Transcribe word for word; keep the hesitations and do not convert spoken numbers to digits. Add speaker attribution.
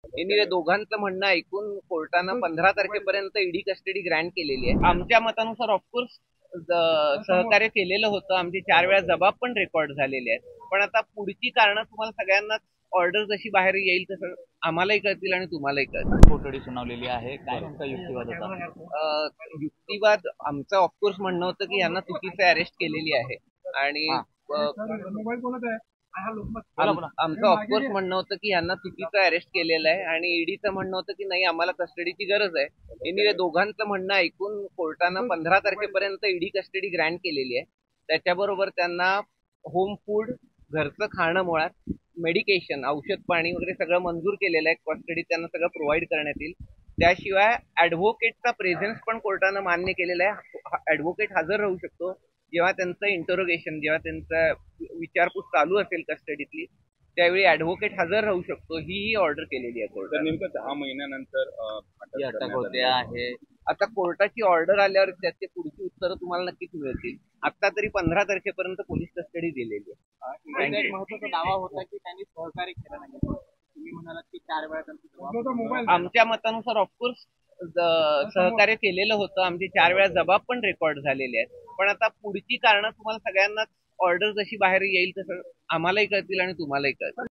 Speaker 1: Anyway दोघांचं म्हणणं ऐकून कोर्टानं पंधरा तारखेपर्यंत ईडी कस्टडी ग्रँट केलेली आहे. आमच्या मतानुसार ऑफकोर्स सहकार्य केलेलं होतं. आमचे चार वेळा जबाब पण रेकॉर्ड झालेले आहेत. पण आता पुढची कारणं तुम्हाला सगळ्यांनाच ऑर्डर जशी बाहेर येईल तसं आम्हालाही कळतील आणि तुम्हालाही कळतील.
Speaker 2: कोठडी सुनावलेली आहे. काय नेमका युक्तिवाद होता?
Speaker 1: युक्तिवाद आमचं ऑफकोर्स म्हणणं होतं की यांना चुकीचं अरेस्ट केलेली आहे आणि आमचं ऑफकोर्स म्हणणं होतं की यांना चुकीचं अरेस्ट केलेलं आहे आणि ईडीचं म्हणणं होतं की नाही आम्हाला कस्टडीची गरज आहे. एनिवे दोघांचं म्हणणं ऐकून कोर्टानं पंधरा तारखेपर्यंत ईडी कस्टडी ग्रँट केलेली आहे. त्याच्याबरोबर त्यांना होम फूड, घरचं खाणं, मुळात मेडिकेशन, औषध पाणी वगैरे सगळं मंजूर केलेलं आहे. कस्टडी त्यांना सगळं प्रोव्हाइड करण्यात येईल. त्याशिवाय ऍडव्होकेटचा प्रेझेन्स पण कोर्टानं मान्य केलेला आहे. ऍडव्होकेट हजर राहू शकतो जेव्हा त्यांचं इंटरोगेशन, जेव्हा त्यांचं विचारपूस चालू असेल कस्टडीतली, त्यावेळी ऍडव्होकेट हजर राहू शकतो. ही ही ऑर्डर केलेली आहे कोर्टाने.
Speaker 3: नेमकं दहा महिन्यानंतर
Speaker 2: अटक होते आहे.
Speaker 1: आता कोर्टाची ऑर्डर आल्यावर त्याचे पुढची उत्तरं तुम्हाला नक्कीच मिळतील. आता तरी पंधरा तारखेपर्यंत पोलीस कस्टडी दिलेली आहे.
Speaker 2: एक महत्वाचा दावा होता की त्यांनी सहकार्य केलं नाही. तुम्ही म्हणालात की चार वेळा त्यांचा
Speaker 1: आमच्या मतानुसार ऑफकोर्स सहकार्य केलेलं होतं. आमचे चार वेळा जबाब पण रेकॉर्ड झालेले आहेत. पण आता पुढची कारणं तुम्हाला सगळ्यांनाच ऑर्डर जशी बाहेर येईल तसं आम्हालाही कळतील आणि तुम्हालाही कळतील.